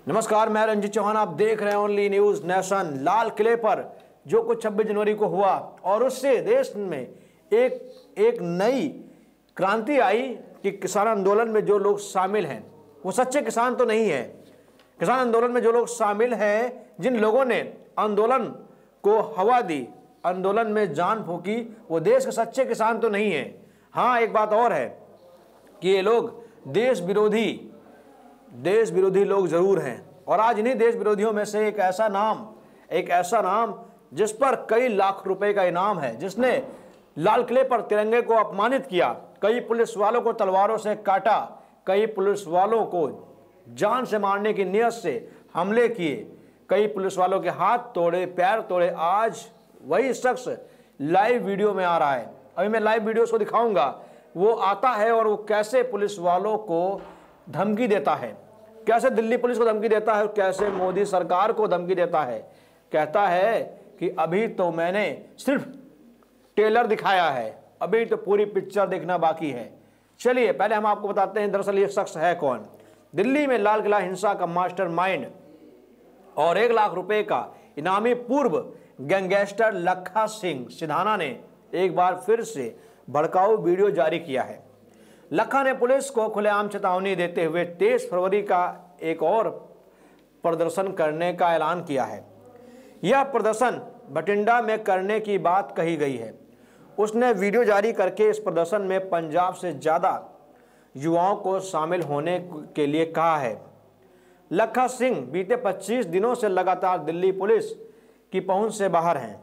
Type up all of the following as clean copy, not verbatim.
नमस्कार, मैं रंजीत चौहान। आप देख रहे हैं ओनली न्यूज नेशन। लाल किले पर जो कुछ 26 जनवरी को हुआ और उससे देश में एक नई क्रांति आई कि किसान आंदोलन में जो लोग शामिल हैं वो सच्चे किसान तो नहीं है। किसान आंदोलन में जो लोग शामिल हैं, जिन लोगों ने आंदोलन को हवा दी, आंदोलन में जान फूकी, वो देश के सच्चे किसान तो नहीं है। हाँ, एक बात और है कि ये लोग देश विरोधी लोग जरूर हैं। और आज इन्हीं देश विरोधियों में से एक ऐसा नाम जिस पर कई लाख रुपए का इनाम है, जिसने लाल किले पर तिरंगे को अपमानित किया, कई पुलिस वालों को तलवारों से काटा, कई पुलिस वालों को जान से मारने की नियत से हमले किए, कई पुलिस वालों के हाथ तोड़े, पैर तोड़े। आज वही शख्स लाइव वीडियो में आ रहा है। अभी मैं लाइव वीडियो को दिखाऊंगा। वो आता है और वो कैसे पुलिस वालों को धमकी देता है, कैसे दिल्ली पुलिस को धमकी देता है, कैसे मोदी सरकार को धमकी देता है। कहता है कि अभी तो मैंने सिर्फ ट्रेलर दिखाया है, अभी तो पूरी पिक्चर देखना बाकी है। चलिए पहले हम आपको बताते हैं दरअसल ये शख्स है कौन। दिल्ली में लाल किला हिंसा का मास्टरमाइंड और 1 लाख रुपए का इनामी पूर्व गैंगस्टर लखा सिंह सिधाना ने एक बार फिर से भड़काऊ वीडियो जारी किया है। लखा ने पुलिस को खुलेआम चेतावनी देते हुए 23 फरवरी का एक और प्रदर्शन करने का ऐलान किया है। यह प्रदर्शन बठिंडा में करने की बात कही गई है। उसने वीडियो जारी करके इस प्रदर्शन में पंजाब से ज़्यादा युवाओं को शामिल होने के लिए कहा है। लखा सिंह बीते 25 दिनों से लगातार दिल्ली पुलिस की पहुंच से बाहर हैं।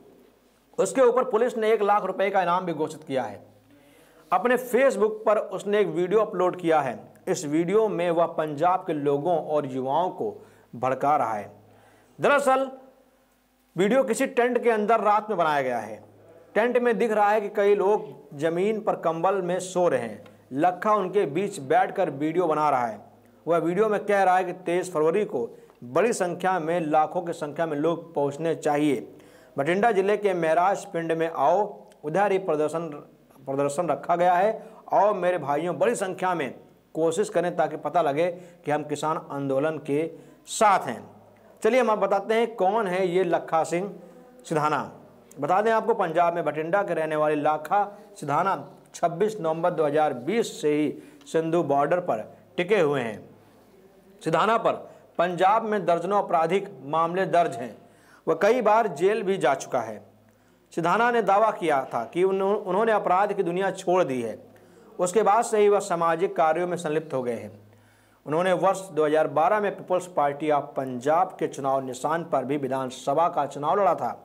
उसके ऊपर पुलिस ने 1 लाख रुपए का इनाम भी घोषित किया है। अपने फेसबुक पर उसने एक वीडियो अपलोड किया है। इस वीडियो में वह पंजाब के लोगों और युवाओं को भड़का रहा है। दरअसल वीडियो किसी टेंट के अंदर रात में बनाया गया है। टेंट में दिख रहा है कि कई लोग जमीन पर कंबल में सो रहे हैं। लखा उनके बीच बैठकर वीडियो बना रहा है। वह वीडियो में कह रहा है कि 23 फरवरी को बड़ी संख्या में, लाखों की संख्या में लोग पहुंचने चाहिए। बठिंडा जिले के महराज पिंड में आओ, उधर ही प्रदर्शन रखा गया है। और मेरे भाइयों, बड़ी संख्या में कोशिश करें ताकि पता लगे कि हम किसान आंदोलन के साथ हैं। चलिए हम आप बताते हैं कौन है ये लखा सिंह सिधाना। बता दें आपको, पंजाब में बठिंडा के रहने वाले लखा सिधाना 26 नवंबर 2020 से ही सिंधु बॉर्डर पर टिके हुए हैं। सिधाना पर पंजाब में दर्जनों आपराधिक मामले दर्ज हैं। वह कई बार जेल भी जा चुका है। सिधाना ने दावा किया था कि उन्होंने अपराध की दुनिया छोड़ दी है। उसके बाद से ही वह सामाजिक कार्यों में संलिप्त हो गए हैं। उन्होंने वर्ष 2012 में पीपल्स पार्टी ऑफ पंजाब के चुनाव निशान पर भी विधानसभा का चुनाव लड़ा था।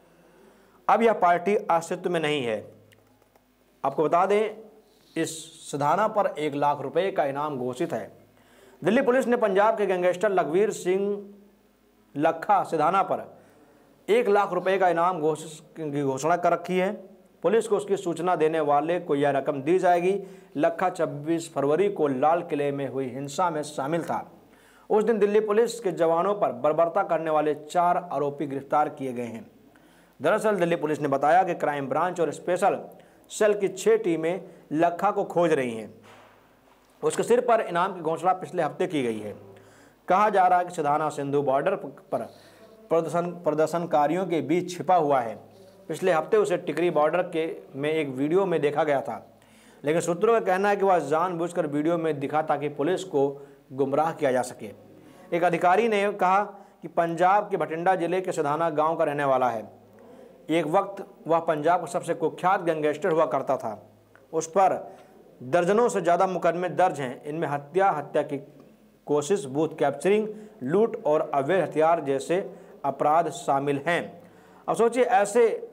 अब यह पार्टी अस्तित्व में नहीं है। आपको बता दें, इस सिधाना पर 1 लाख रुपए का इनाम घोषित है। दिल्ली पुलिस ने पंजाब के गैंगस्टर लखवीर सिंह लखा सिधाना पर 1 लाख रुपए का इनाम की घोषणा कर रखी है। पुलिस को उसकी सूचना देने वाले को यह रकम दी जाएगी। लखा 26 फरवरी को लाल किले में हुई हिंसा में शामिल था। उस दिन दिल्ली पुलिस के जवानों पर बर्बरता करने वाले 4 आरोपी गिरफ्तार किए गए हैं। दरअसल दिल्ली पुलिस ने बताया कि क्राइम ब्रांच और स्पेशल सेल की 6 टीमें लखा को खोज रही हैं। उसके सिर पर इनाम की घोषणा पिछले हफ्ते की गई है। कहा जा रहा है कि सिधाना सिंधु बॉर्डर पर प्रदर्शनकारियों के बीच छिपा हुआ है। पिछले हफ्ते उसे टिकरी बॉर्डर में एक वीडियो में देखा गया था, लेकिन सूत्रों का कहना है कि वह जानबूझकर वीडियो में दिखा ताकि पुलिस को गुमराह किया जा सके। एक अधिकारी ने कहा कि पंजाब के बठिंडा जिले के सिधाना गांव का रहने वाला है। एक वक्त वह पंजाब का सबसे कुख्यात गैंगस्टर हुआ करता था। उस पर दर्जनों से ज़्यादा मुकदमे दर्ज हैं। इनमें हत्या की कोशिश, बूथ कैप्चरिंग, लूट और अवैध हथियार जैसे अपराध शामिल हैं। अब सोचिए, ऐसे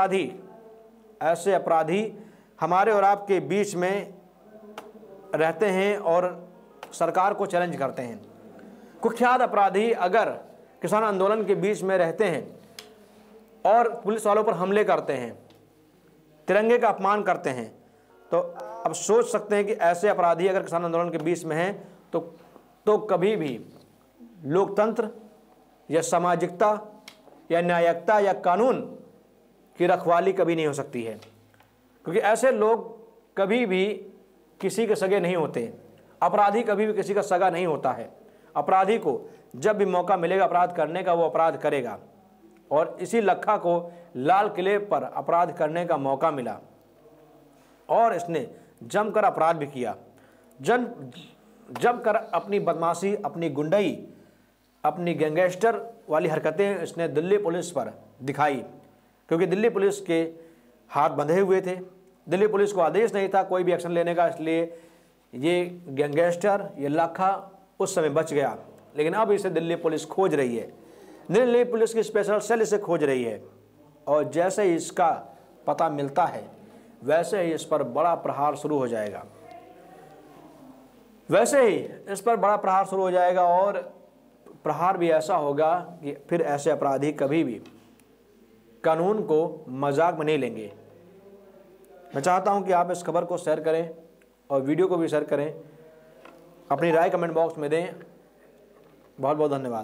अपराधी हमारे और आपके बीच में रहते हैं और सरकार को चैलेंज करते हैं। कुख्यात अपराधी अगर किसान आंदोलन के बीच में रहते हैं और पुलिस वालों पर हमले करते हैं, तिरंगे का अपमान करते हैं, तो अब सोच सकते हैं कि ऐसे अपराधी अगर किसान आंदोलन के बीच में हैं तो कभी भी लोकतंत्र या सामाजिकता या न्यायिकता या कानून की रखवाली कभी नहीं हो सकती है। क्योंकि ऐसे लोग कभी भी किसी के सगे नहीं होते। अपराधी कभी भी किसी का सगा नहीं होता है। अपराधी को जब भी मौका मिलेगा अपराध करने का वो अपराध करेगा। और इसी लखा को लाल किले पर अपराध करने का मौका मिला और इसने जमकर अपराध भी किया। जमकर अपनी बदमाशी, अपनी गुंडई, अपनी गैंगस्टर वाली हरकतें इसने दिल्ली पुलिस पर दिखाई, क्योंकि दिल्ली पुलिस के हाथ बंधे हुए थे। दिल्ली पुलिस को आदेश नहीं था कोई भी एक्शन लेने का, इसलिए ये गैंगस्टर, ये लखा उस समय बच गया। लेकिन अब इसे दिल्ली पुलिस खोज रही है, दिल्ली पुलिस की स्पेशल सेल इसे खोज रही है। और जैसे ही इसका पता मिलता है वैसे ही इस पर बड़ा प्रहार शुरू हो जाएगा, वैसे ही इस पर बड़ा प्रहार शुरू हो जाएगा। और प्रहार भी ऐसा होगा कि फिर ऐसे अपराधी कभी भी कानून को मजाक में नहीं लेंगे। मैं चाहता हूं कि आप इस खबर को शेयर करें और वीडियो को भी शेयर करें, अपनी राय कमेंट बॉक्स में दें। बहुत बहुत धन्यवाद।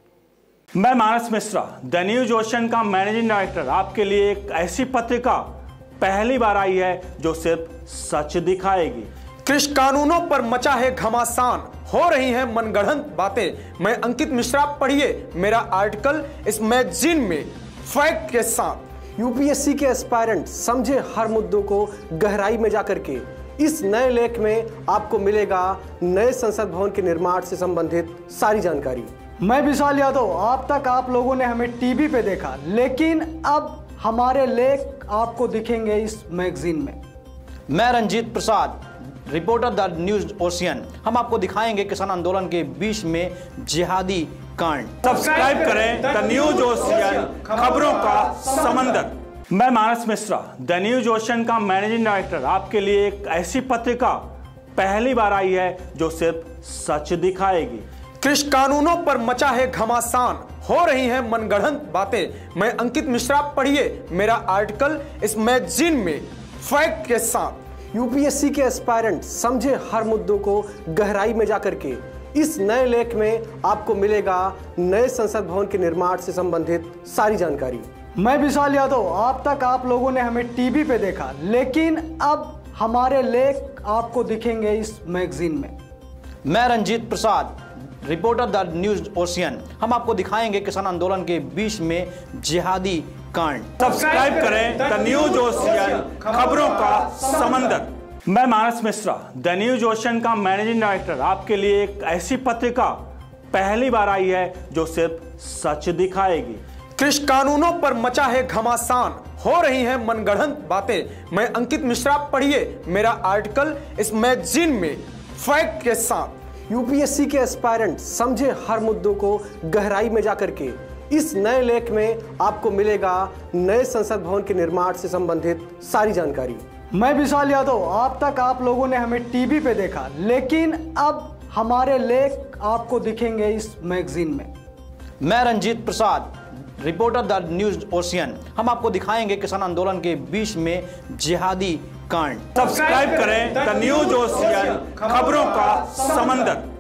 मैं Manas Mishra, the news ocean का मैनेजिंग डायरेक्टर, आपके लिए एक ऐसी पत्रिका पहली बार आई है जो सिर्फ सच दिखाएगी। कृषि कानूनों पर मचा है घमासान, हो रही हैं मनगढ़ंत बातें। मैं अंकित मिश्रा, पढ़िए मेरा आर्टिकल इस मैगजीन में फैक्ट के साथ। यूपीएससी के एस्पायरेंट समझे हर मुद्दों को गहराई में जाकर के। इस नए लेख में आपको मिलेगा नए संसद भवन के निर्माण से संबंधित सारी जानकारी। मैं विशाल यादव, अब तक आप लोगों ने हमें टीवी पे देखा, लेकिन अब हमारे लेख आपको दिखेंगे इस मैगजीन में। मैं Ranjit Prasad, reporter the news ocean. हम आपको दिखाएंगे किसान आंदोलन के बीच में जिहादी कांड। सब्सक्राइब करें द न्यूज ओशियन, खबरों का समंदर। मैं Manas Mishra, the news ocean का मैनेजिंग डायरेक्टर, आपके लिए एक ऐसी पत्रिका पहली बार आई है जो सिर्फ सच दिखाएगी। कृषि कानूनों पर मचा है घमासान, हो रही हैं मनगढ़ंत बातें। मैं अंकित मिश्रा, पढ़िए मेरा आर्टिकल इस मैगजीन में फैक्ट के साथ। यूपीएससी के एस्पायरेंट समझे हर मुद्दों को गहराई में जाकर के। इस नए लेख में आपको मिलेगा नए संसद भवन के निर्माण से संबंधित सारी जानकारी। मैं विशाल यादव, अब तक आप लोगों ने हमें टीवी पे देखा, लेकिन अब हमारे लेख आपको दिखेंगे इस मैगजीन में। मैं Ranjit Prasad, reporter the news ocean. हम आपको दिखाएंगे किसान आंदोलन के बीच में जिहादी कांड। सब्सक्राइब करें द न्यूज ओशियन, खबरों का समंदर। मैं Manas Mishra, the news ocean का मैनेजिंग डायरेक्टर, आपके लिए एक ऐसी पत्रिका पहली बार आई है जो सिर्फ सच दिखाएगी। कृषि कानूनों पर मचा है घमासान, हो रही हैं मनगढ़ंत बातें। मैं अंकित मिश्रा, पढ़िए मेरा आर्टिकल इस मैगजीन में फैक्ट के साथ। यूपीएससी के एस्पायरेंट समझे हर मुद्दों को गहराई में जाकर के। इस नए लेख में आपको मिलेगा नए संसद भवन के निर्माण से संबंधित सारी जानकारी। मैं विशाल यादव, अब तक आप लोगों ने हमें टीवी पे देखा, लेकिन अब हमारे लेख आपको दिखेंगे इस मैगजीन में। मैं Ranjit Prasad, reporter the news ocean. हम आपको दिखाएंगे किसान आंदोलन के बीच में जिहादी कांड। सब्सक्राइब करें द न्यूज ओशियन, खबरों का समंदर।